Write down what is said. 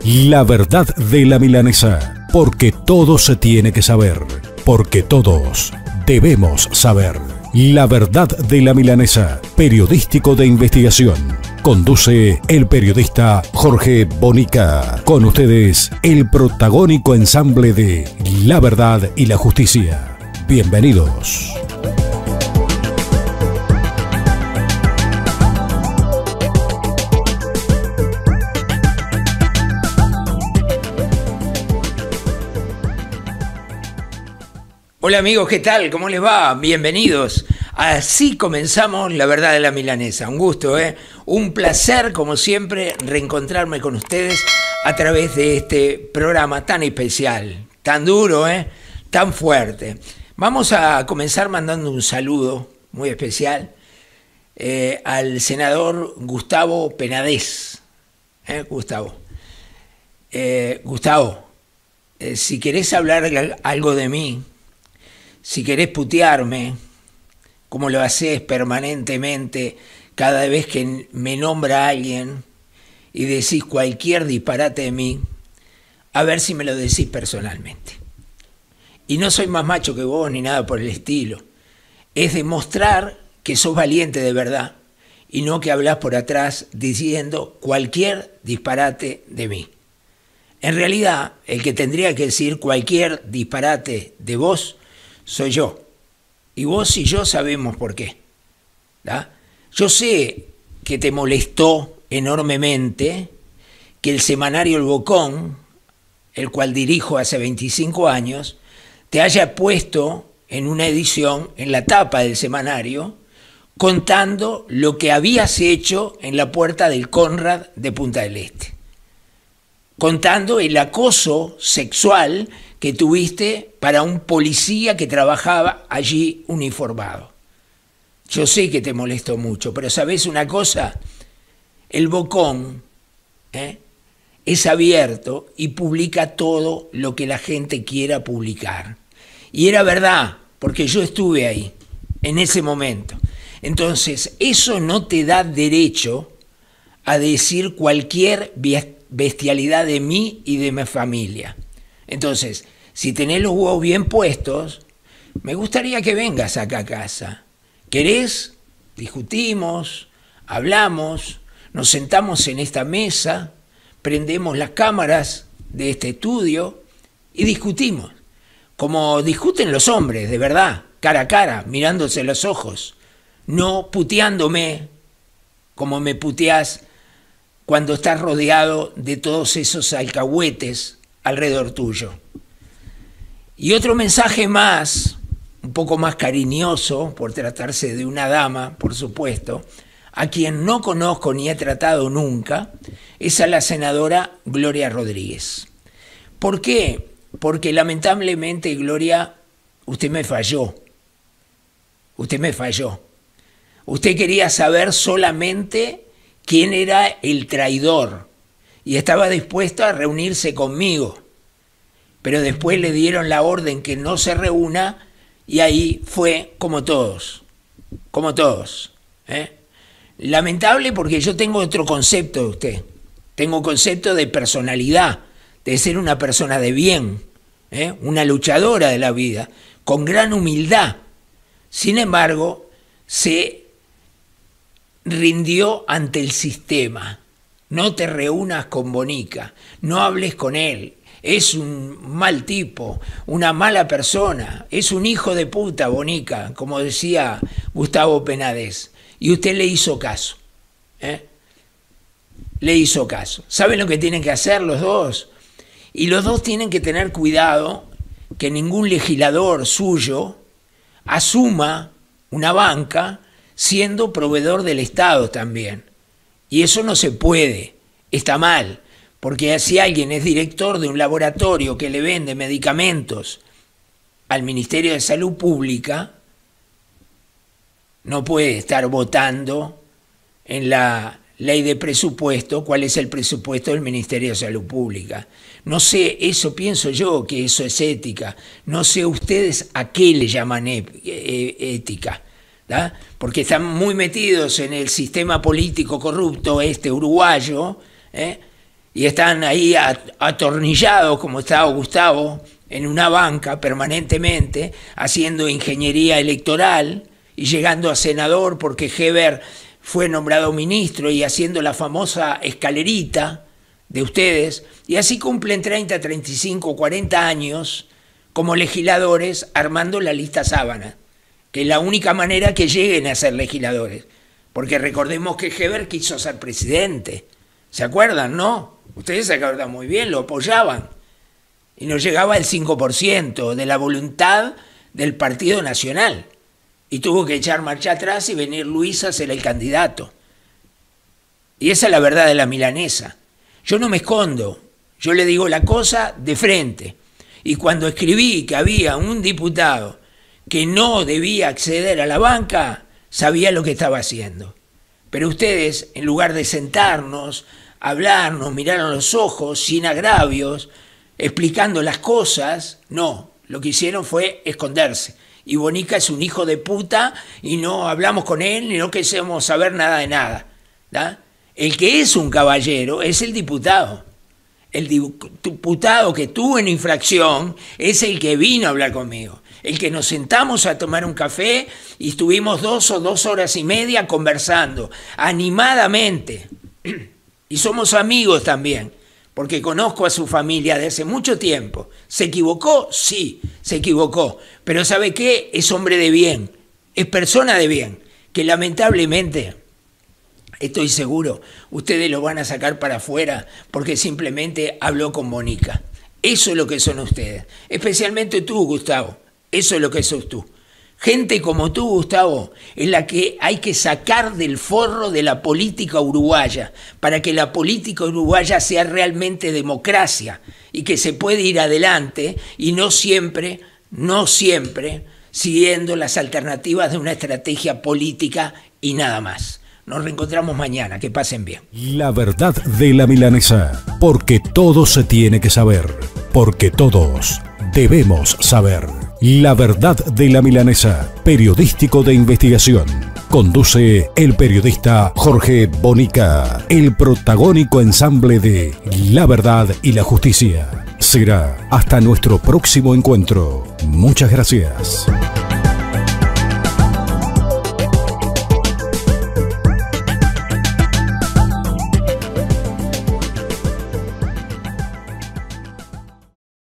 La verdad de la milanesa, porque todo se tiene que saber, porque todos debemos saber. La verdad de la milanesa, periodístico de investigación. Conduce el periodista Jorge Bonica. Con ustedes, el protagónico ensamble de La Verdad y la Justicia. Bienvenidos. Hola amigos, ¿qué tal? ¿Cómo les va? Bienvenidos. Así comenzamos La Verdad de la Milanesa. Un gusto, un placer, como siempre, reencontrarme con ustedes a través de este programa tan especial, tan duro, tan fuerte. Vamos a comenzar mandando un saludo muy especial al senador Gustavo Penades. Gustavo, si querés hablar algo de mí, si querés putearme, como lo haces permanentemente cada vez que me nombra alguien y decís cualquier disparate de mí, a ver si me lo decís personalmente. Y no soy más macho que vos ni nada por el estilo. Es demostrar que sos valiente de verdad y no que hablás por atrás diciendo cualquier disparate de mí. En realidad, el que tendría que decir cualquier disparate de vos soy yo. Y vos y yo sabemos por qué. ¿Da? Yo sé que te molestó enormemente que el semanario El Bocón, el cual dirijo hace 25 años, te haya puesto en una edición, en la tapa del semanario, contando lo que habías hecho en la puerta del Conrad de Punta del Este. Contando el acoso sexual que tuviste para un policía que trabajaba allí uniformado. Yo sé que te molestó mucho, pero ¿sabés una cosa? El Bocón es abierto y publica todo lo que la gente quiera publicar. Y era verdad, porque yo estuve ahí, en ese momento. Entonces, eso no te da derecho a decir cualquier bestialidad de mí y de mi familia. Entonces, si tenés los huevos bien puestos, me gustaría que vengas acá a casa. ¿Querés? Discutimos, hablamos, nos sentamos en esta mesa, prendemos las cámaras de este estudio y discutimos. Como discuten los hombres, de verdad, cara a cara, mirándose los ojos, no puteándome como me puteás cuando estás rodeado de todos esos alcahuetes alrededor tuyo. Y otro mensaje más, un poco más cariñoso, por tratarse de una dama, por supuesto, a quien no conozco ni he tratado nunca, es a la senadora Gloria Rodríguez. ¿Por qué? Porque lamentablemente, Gloria, usted me falló. Usted me falló. Usted quería saber solamente quién era el traidor y estaba dispuesto a reunirse conmigo. Pero después le dieron la orden que no se reúna y ahí fue como todos. Lamentable porque yo tengo otro concepto de usted. Tengo un concepto de personalidad, de ser una persona de bien, una luchadora de la vida, con gran humildad. Sin embargo, se rindió ante el sistema. No te reúnas con Bonica, no hables con él. Es un mal tipo, una mala persona, es un hijo de puta, Bonica, como decía Gustavo Penades. Y usted le hizo caso. Le hizo caso. ¿Saben lo que tienen que hacer los dos? Y los dos tienen que tener cuidado que ningún legislador suyo asuma una banca siendo proveedor del Estado también. Y eso no se puede, está mal. Porque si alguien es director de un laboratorio que le vende medicamentos al Ministerio de Salud Pública, no puede estar votando en la ley de presupuesto cuál es el presupuesto del Ministerio de Salud Pública. No sé, eso pienso yo que eso es ética. No sé ustedes a qué le llaman ética, ¿da? Porque están muy metidos en el sistema político corrupto uruguayo, y están ahí atornillados, como estaba Gustavo, en una banca permanentemente, haciendo ingeniería electoral y llegando a senador porque Heber fue nombrado ministro y haciendo la famosa escalerita de ustedes, y así cumplen 30, 35, 40 años como legisladores armando la lista sábana, que es la única manera que lleguen a ser legisladores, porque recordemos que Heber quiso ser presidente, ¿se acuerdan, no? Ustedes se acuerdan muy bien, lo apoyaban, y no llegaba al 5% de la voluntad del Partido Nacional, y tuvo que echar marcha atrás y venir Luis a ser el candidato. Y esa es la verdad de la milanesa. Yo no me escondo, yo le digo la cosa de frente. Y cuando escribí que había un diputado que no debía acceder a la banca, sabía lo que estaba haciendo. Pero ustedes, en lugar de sentarnos, hablarnos, mirar a los ojos, sin agravios, explicando las cosas, no, lo que hicieron fue esconderse. Y Bonica es un hijo de puta y no hablamos con él ni no queremos saber nada de nada, ¿da? El que es un caballero es el diputado. El diputado que tuvo en infracción es el que vino a hablar conmigo. El que nos sentamos a tomar un café y estuvimos 2 o 2 horas y media conversando animadamente. Y somos amigos también, porque conozco a su familia de hace mucho tiempo. ¿Se equivocó? Sí, se equivocó. Pero ¿sabe qué? Es hombre de bien, es persona de bien, que lamentablemente, estoy seguro, ustedes lo van a sacar para afuera porque simplemente habló con Bonica. Eso es lo que son ustedes, especialmente tú, Gustavo, eso es lo que sos tú. Gente como tú, Gustavo, es la que hay que sacar del forro de la política uruguaya para que la política uruguaya sea realmente democracia y que se puede ir adelante y no siempre siguiendo las alternativas de una estrategia política y nada más. Nos reencontramos mañana, que pasen bien. La verdad de la milanesa, porque todo se tiene que saber, porque todos debemos saber. La verdad de la milanesa, periodístico de investigación. Conduce el periodista Jorge Bonica, el protagónico ensamble de La Verdad y la Justicia. Será hasta nuestro próximo encuentro. Muchas gracias.